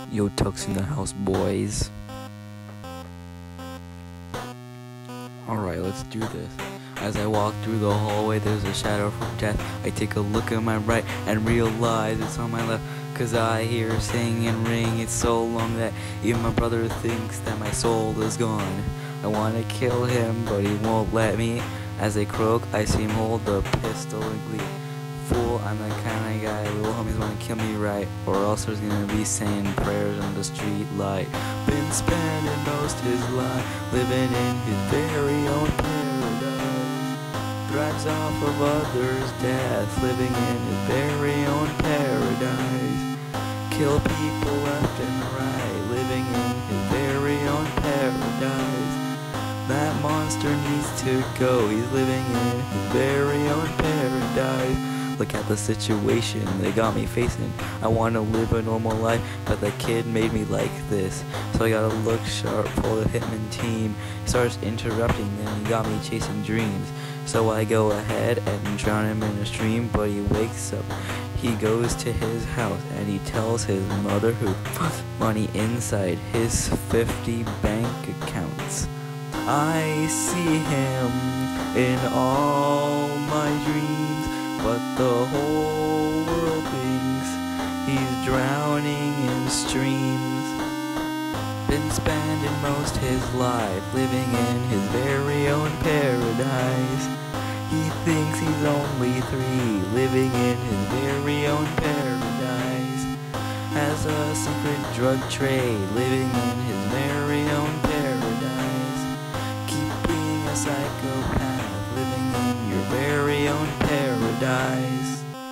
Yo, Tucz in the house, boys. Alright, let's do this. As I walk through the hallway, there's a shadow from death. I take a look at my right and realize it's on my left. Cause I hear sing and ring, it's so long that even my brother thinks that my soul is gone. I wanna kill him, but he won't let me. As I croak, I see him hold the pistol and glee. Fool, I'm the kind of guy little homies wanna kill me right, or else there's gonna be saying prayers on the street light. Been spending most his life living in his very own paradise. Thrives off of others' death, living in his very own paradise. Kill people left and right, living in his very own paradise. That monster needs to go, he's living in his very own paradise. Look at the situation they got me facing. I want to live a normal life, but the kid made me like this. So I gotta look sharp for the hitman team. He starts interrupting, then he got me chasing dreams. So I go ahead and drown him in a stream, but he wakes up. He goes to his house and he tells his mother who puts money inside his 50 bank accounts. I see him in all my dreams, but the whole world thinks he's drowning in streams. Been spending most his life living in his very own paradise. He thinks he's only 3, living in his very own paradise. Has a secret drug trade, living in his very own paradise. Keep being a psychopath, living in your very own paradise.